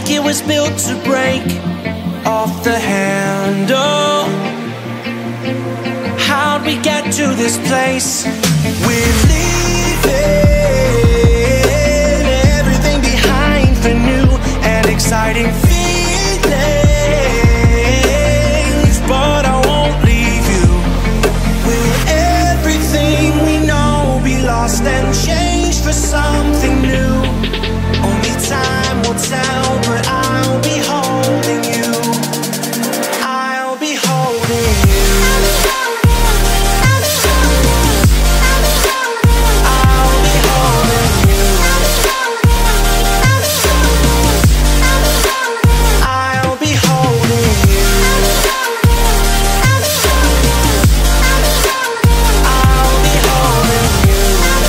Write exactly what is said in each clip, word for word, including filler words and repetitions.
like it was built to break off the handle. How'd we get to this place? We're leaving everything behind for new and exciting feelings, but I won't leave you. Will everything we know be lost and changed for something new? Only time will tell, but I'll be holding you. I'll be holding you. I'll be holding you. I'll be holding you. I'll be holding you.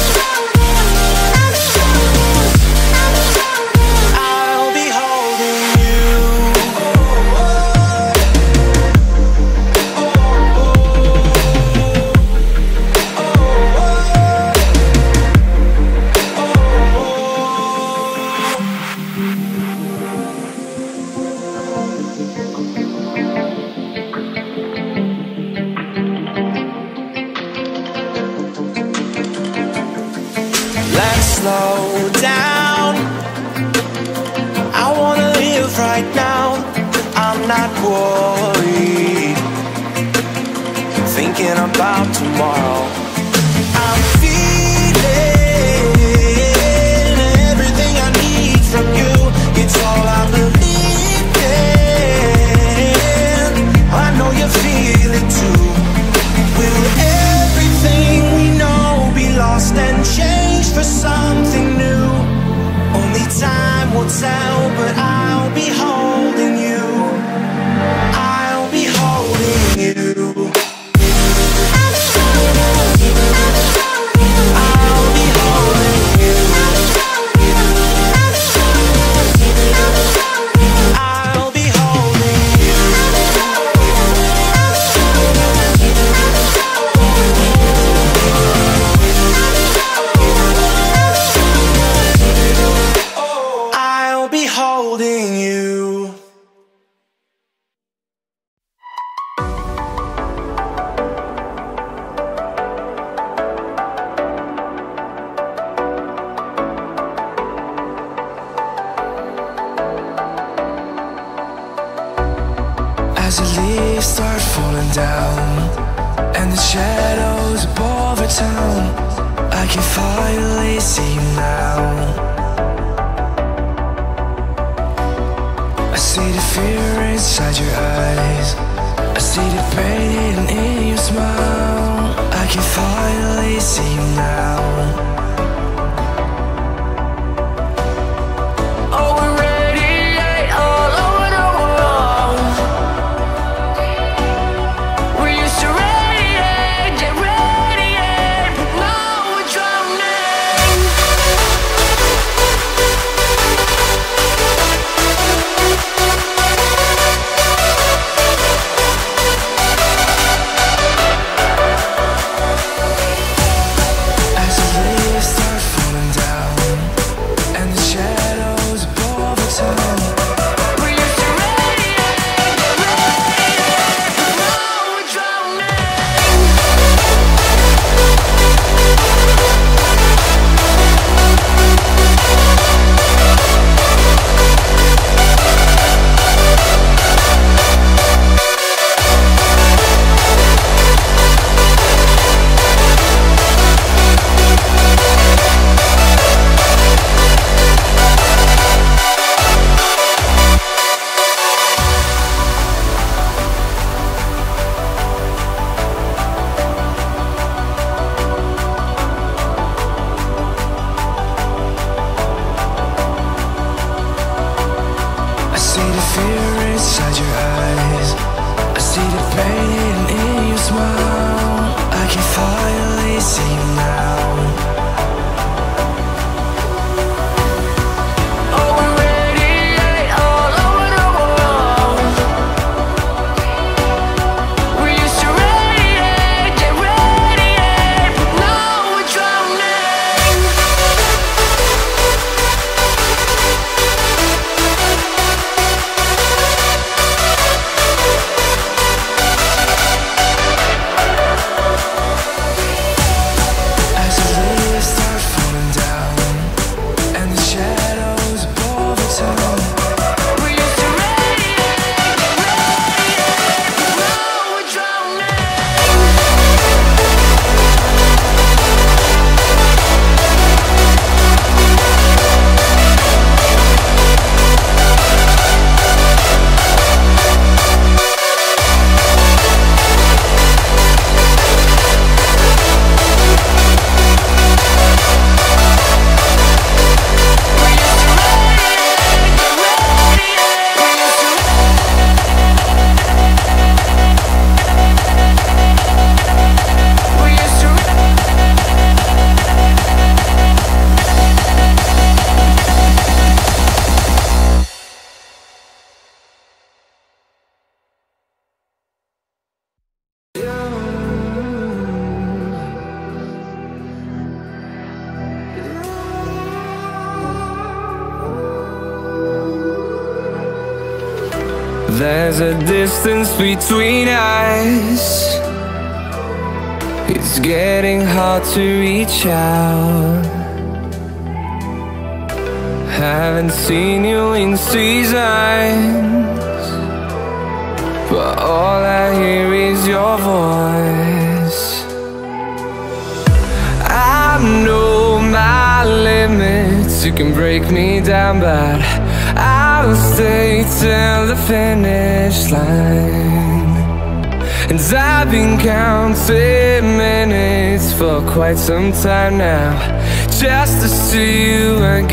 I'll be holding you. Let's slow down. I wanna live right now. I'm not worried, thinking about tomorrow. I'm feeling everything I need from you. It's all I believe in. I know you feel it too. Will everything we know be lost and changed for something new? Only time will tell, but I'll be holding you. I'll be holding you. I'll be holding you. I'll be holding you. I'll be holding you. As the leaves start falling down and the shadows above the town, I can finally see you now. I see the fear inside your eyes, I see the pain in your smile. I can finally see you now. Oh, we're radiate all over the world. We used to radiate, get radiate, but now we're drowning. As the leaves start falling down and the shadows above the town, we used to radiate, get radiate, but now we're drowning. I see the fear inside your eyes, I see the pain in your smile. I can finally see you now. Oh, we radiate all over the world. We used to radiate, get radiate, but now we're drowning. There's a distance between us. It's getting hard to reach out. Haven't seen you in seasons, but all I hear is your voice. I know my limits, you can break me down, but I'll stay till the finish line. And I've been counting minutes for quite some time now, just to see you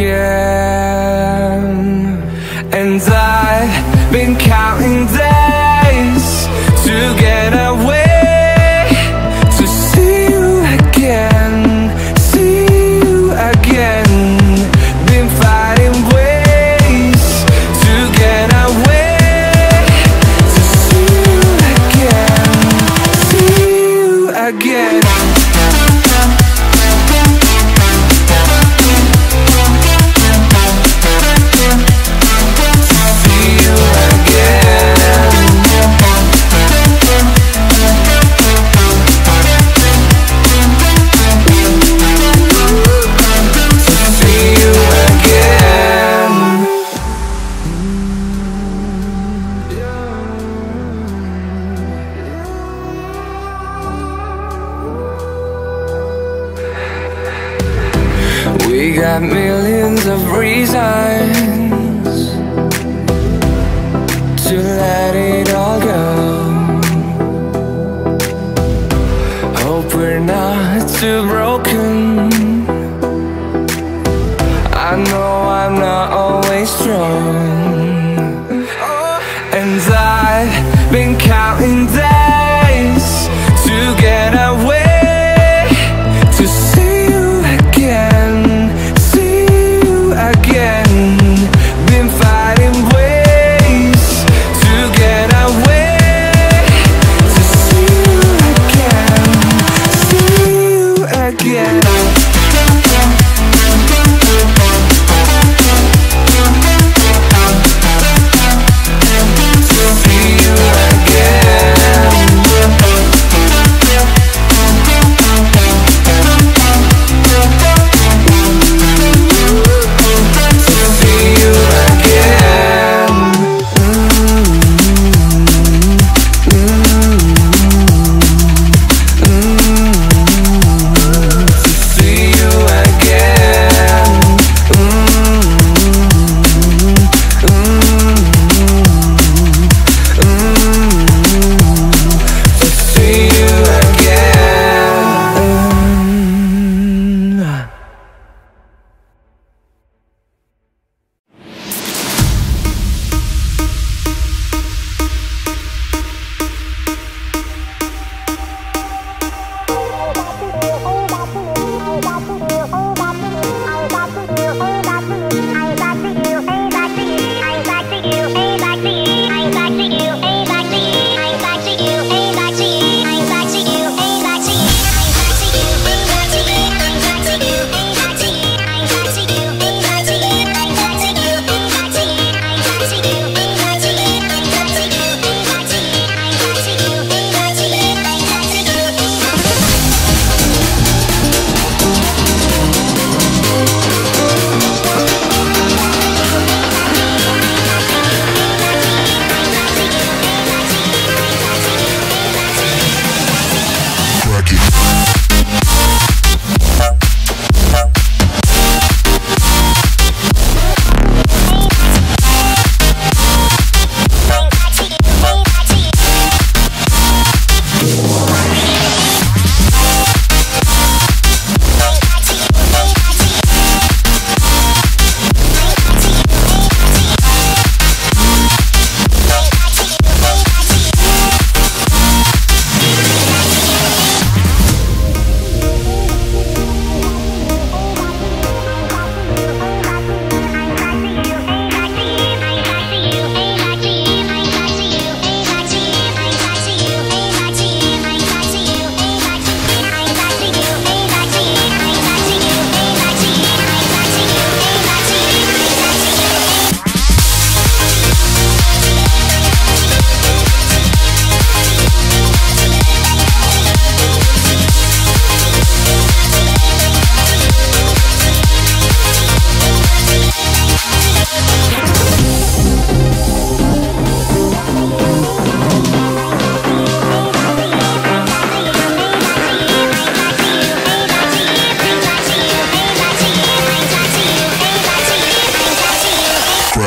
again. And I've been counting days to get away, to see you again, see you again. Been fighting ways to get away, to see you again, see you again. We got millions of reasons to let it all go. Hope we're not too broken. I know I'm not always strong, and I've been counting days to get away, to see you again, see you again. Been fighting ways to get away, to see you again, see you again.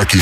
Jackie.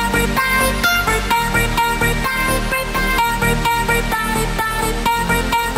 Everybody,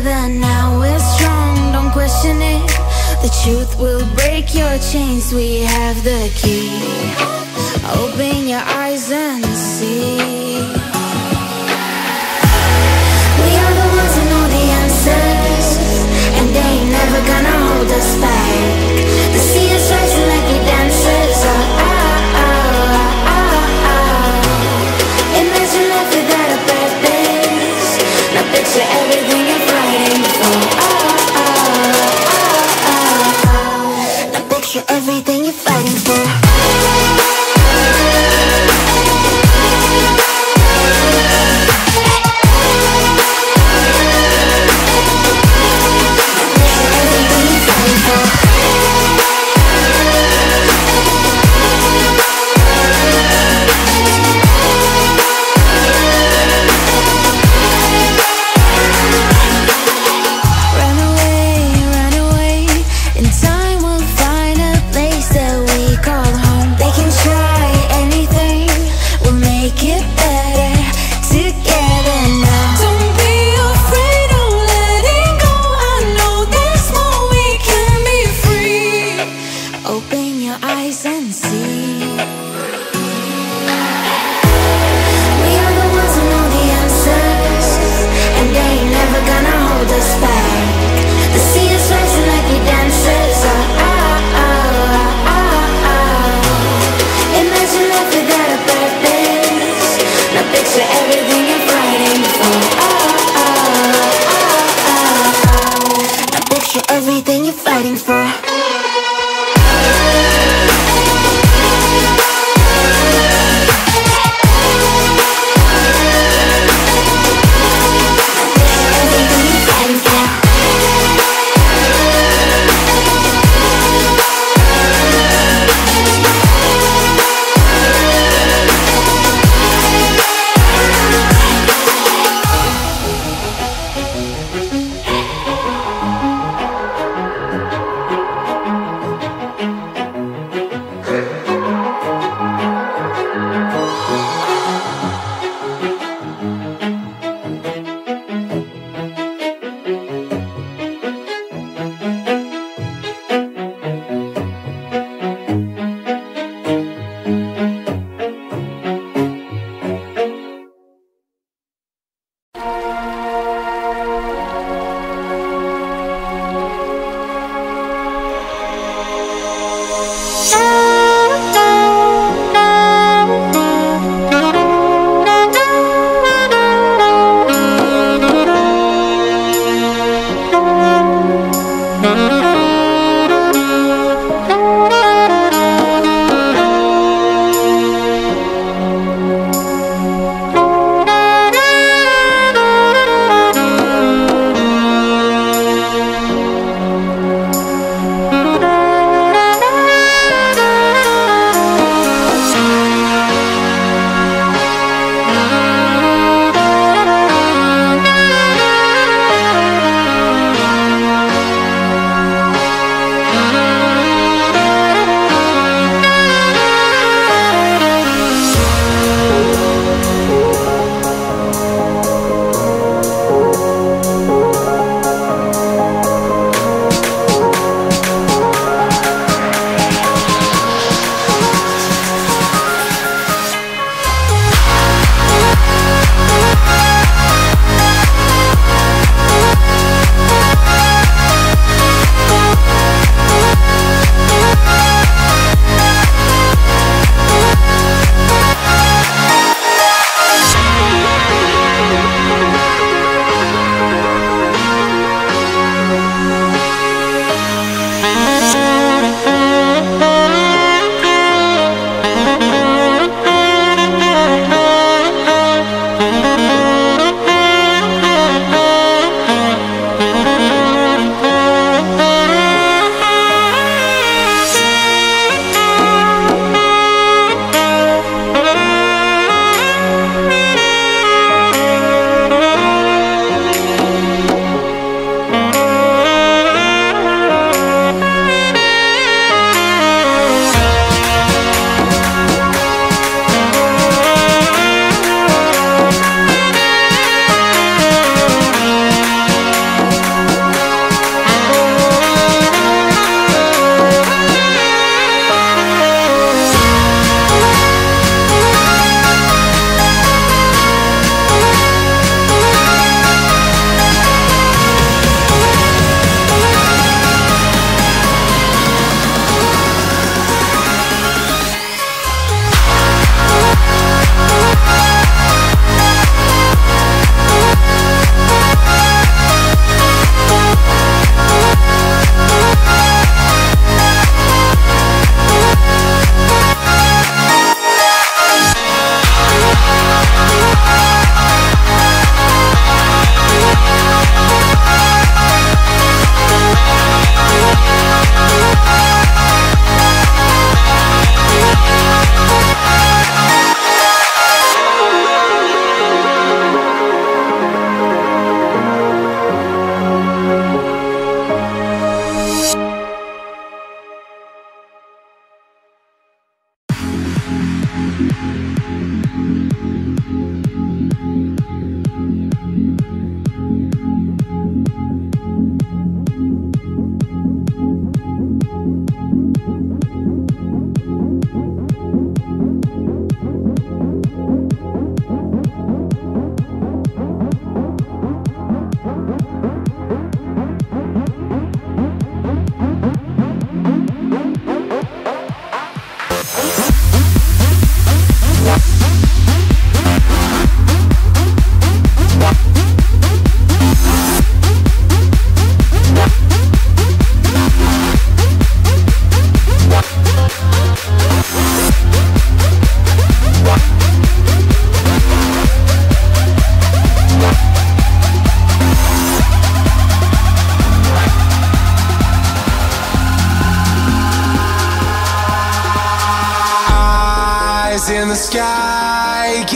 together, now we're strong, don't question it. The truth will break your chains, we have the key. Open your eyes and see. We are the ones who know the answers, and they ain't never gonna hold us back. The sea is rising like we dancers. Oh, oh, oh, oh, oh. Imagine life without a purpose. Now picture everything you're fighting for. Oh, oh, oh, oh, oh. Now picture everything you're fighting for.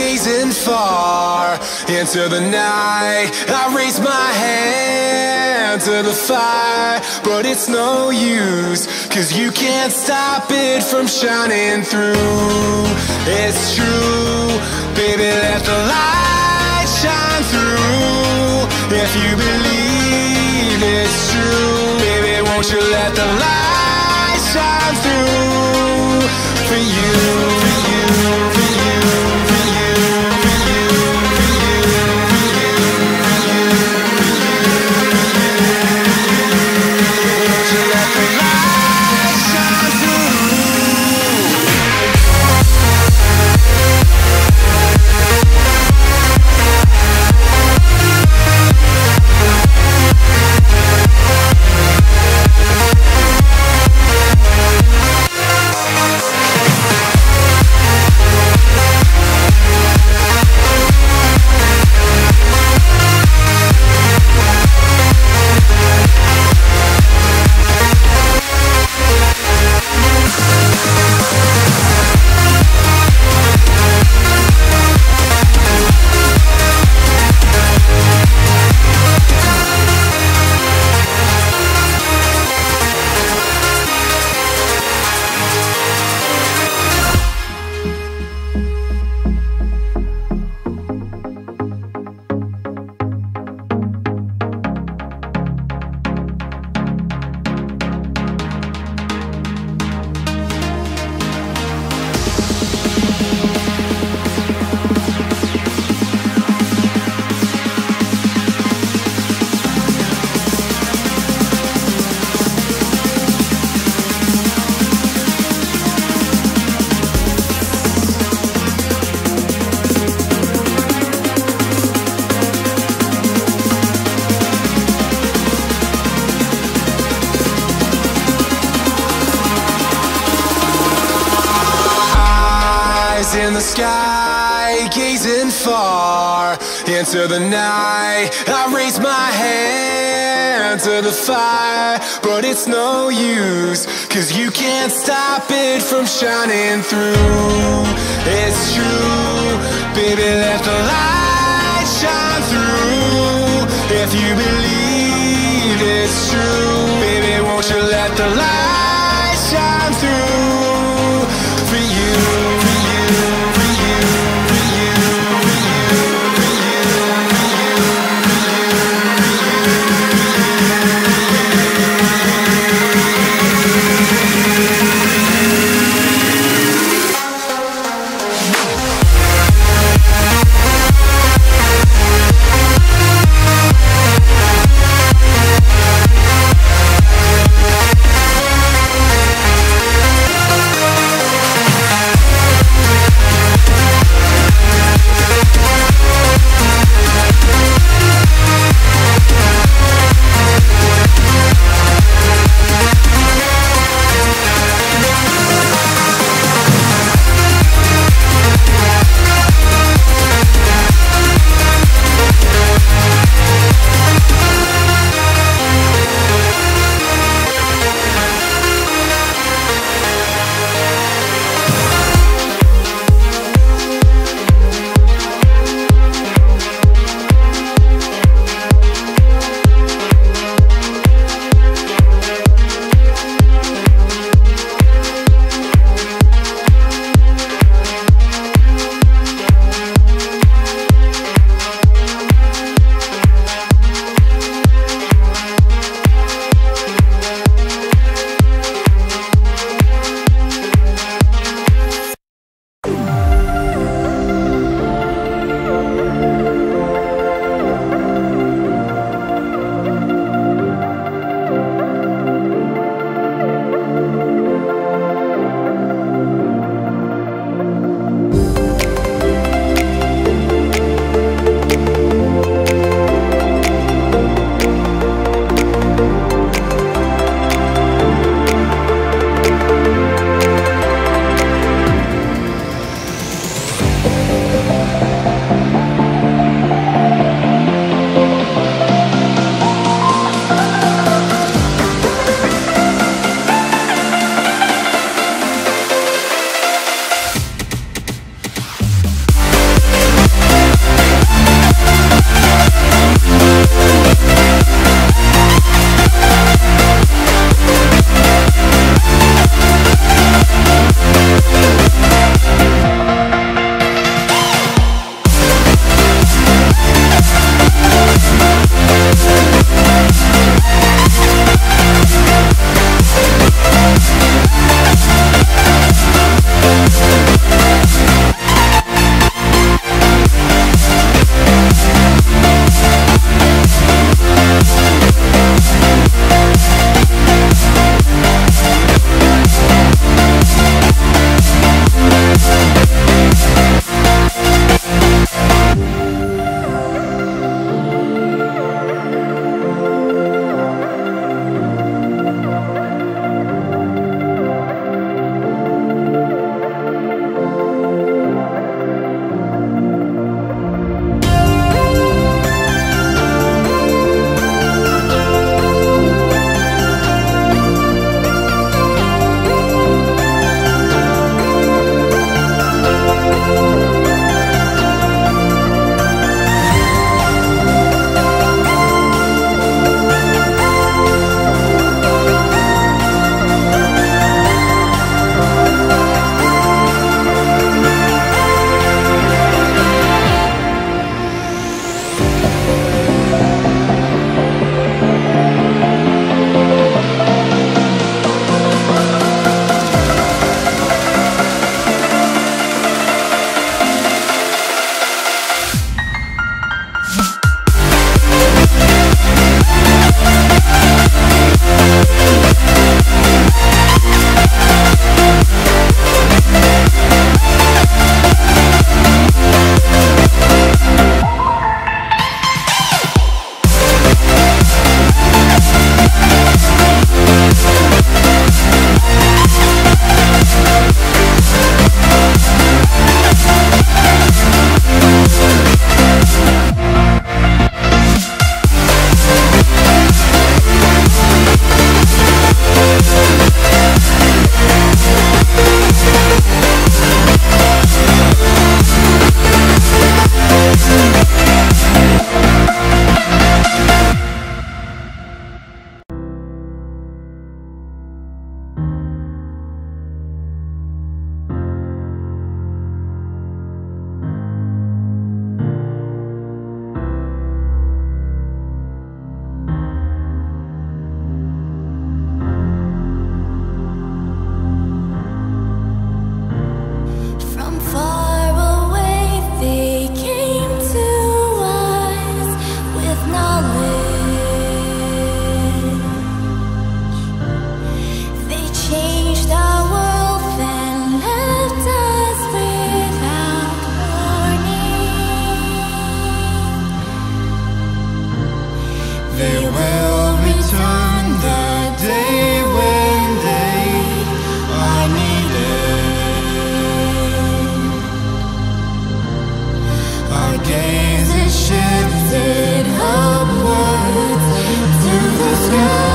gazing far into the night. I raise my hand to the fire, but it's no use, 'cause you can't stop it from shining through. It's true, baby, let the light shine through. If you believe it's true, baby, won't you let the light shine through for you, for you, for you, for you, for you, for you, for you, for you, won't you let the light shine through? In the sky, gazing far into the night. I raise my hand to the fire, but it's no use, 'cause you can't stop it from shining through. It's true, baby, let the light shine through. If you believe it's true, baby, won't you let the light shine through for you, for you, for you, for you, for you, for you, for you, for you. gaze is shifted upwards to the sky.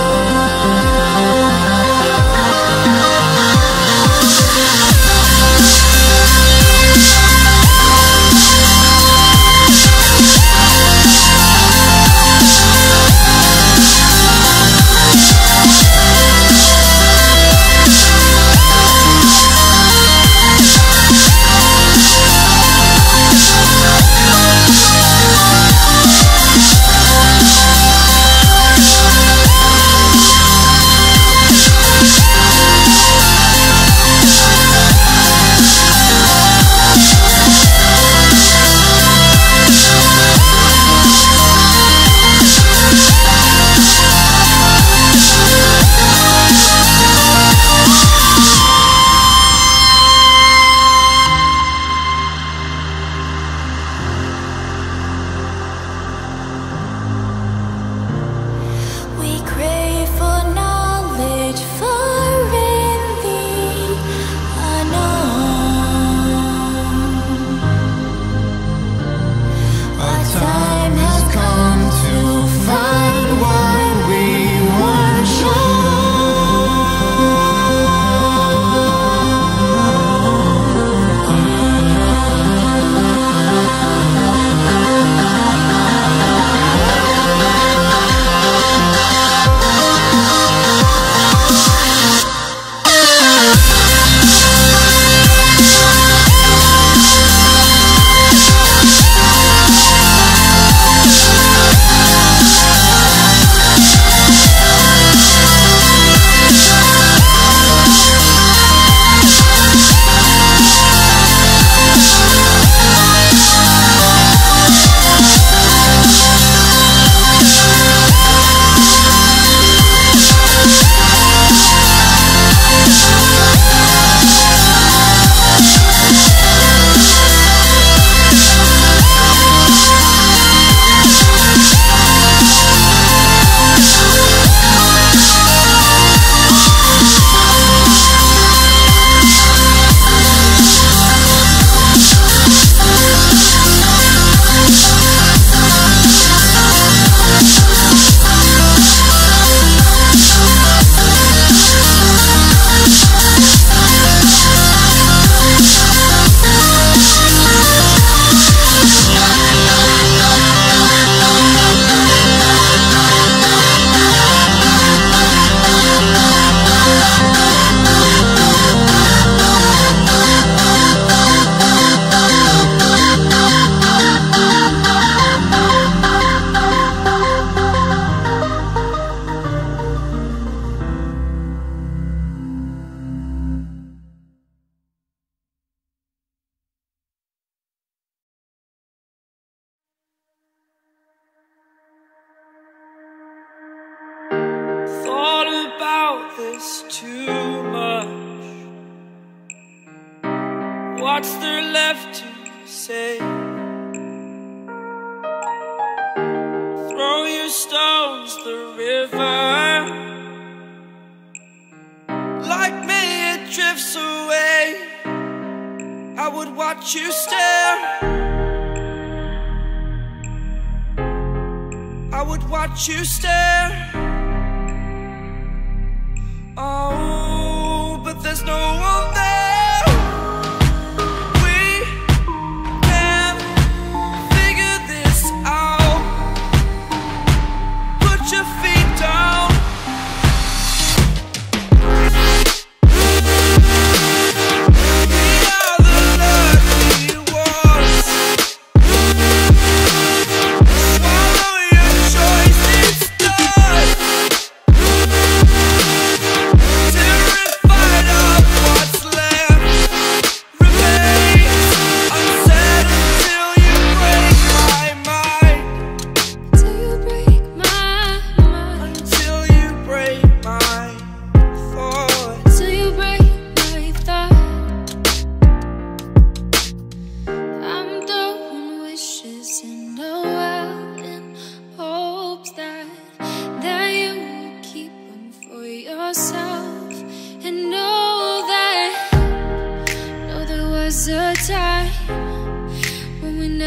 this too much? What's there left to say? Throw your stones the river. Like me it drifts away. I would watch you stare. I would watch you stare. Oh, but there's no one there. We can figure this out. Put your feet down. We are the lucky ones. Swallow your choice, it's done.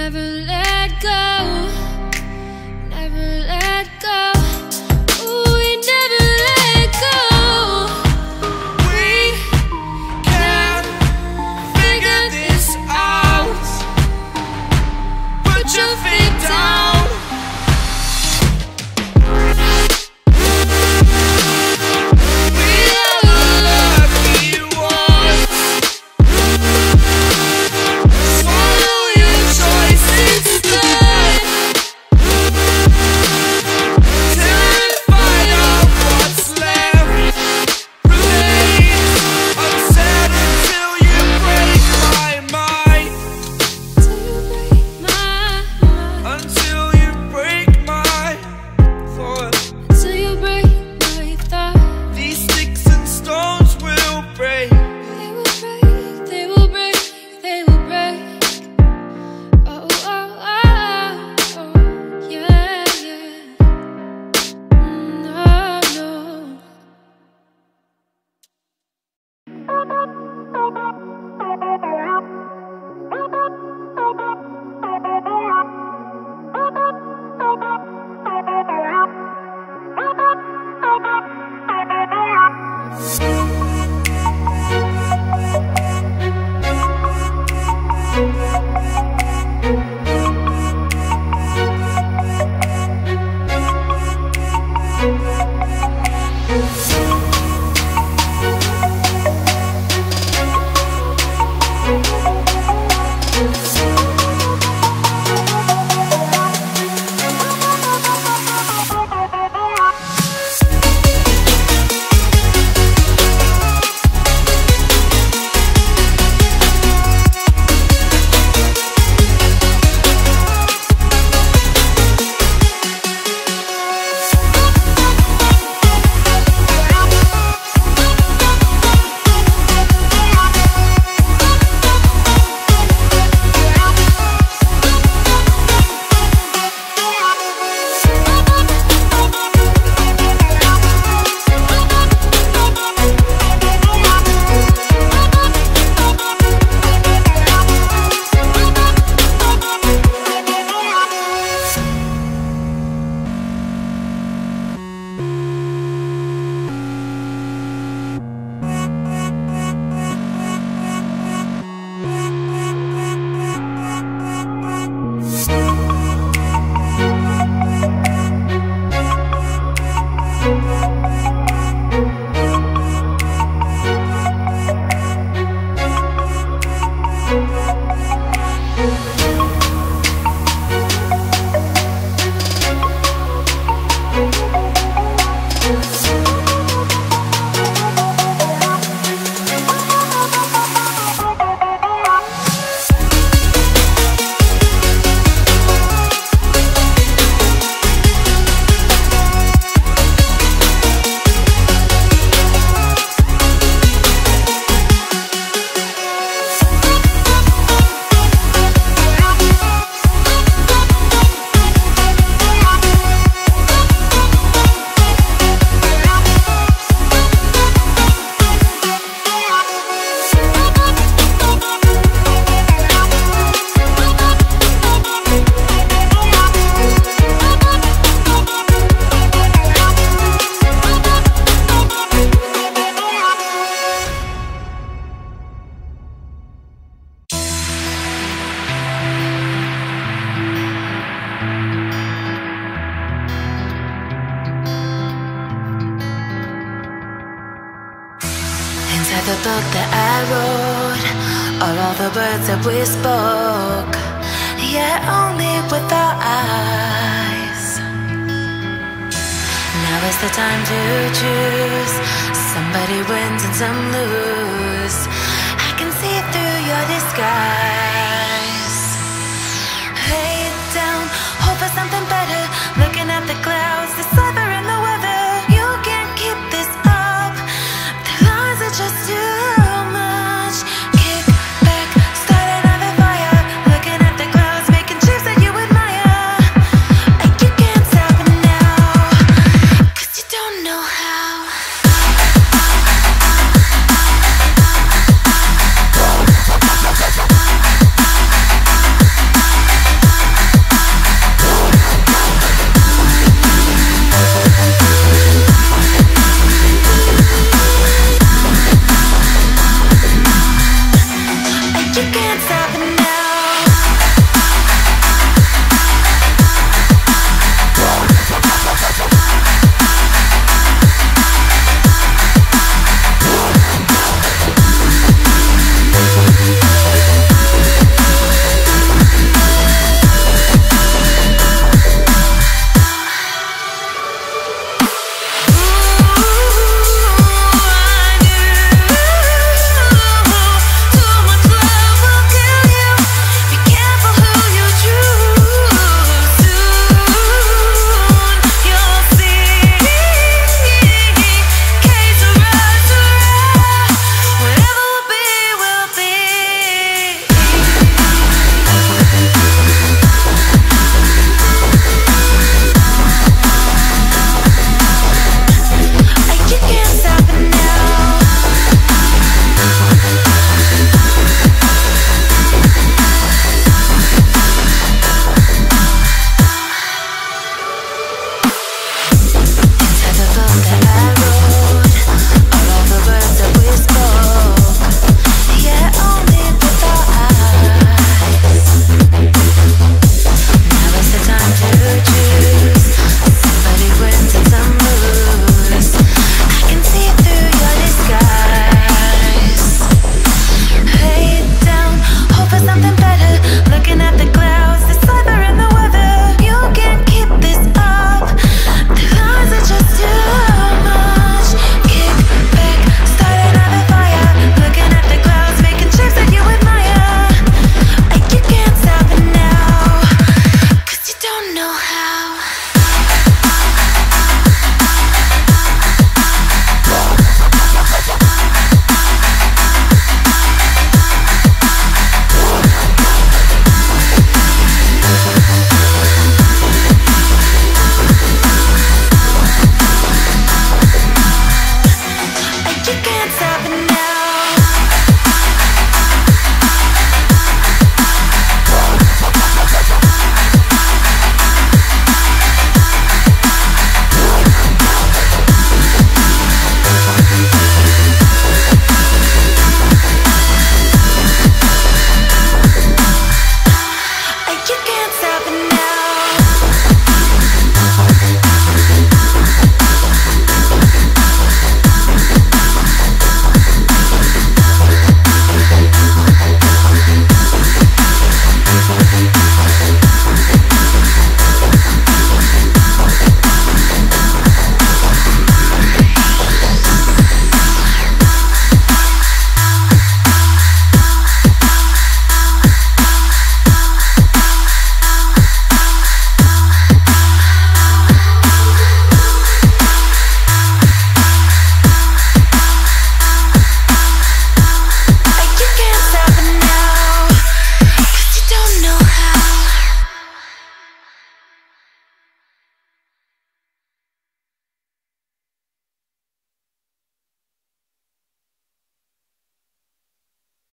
never let go, never let go. Ooh, we never let go. We can figure this out. Put your feet down. The book that I wrote are all the words that we spoke, yet only with our eyes. Now is the time to choose. Somebody wins and some lose. I can see through your disguise.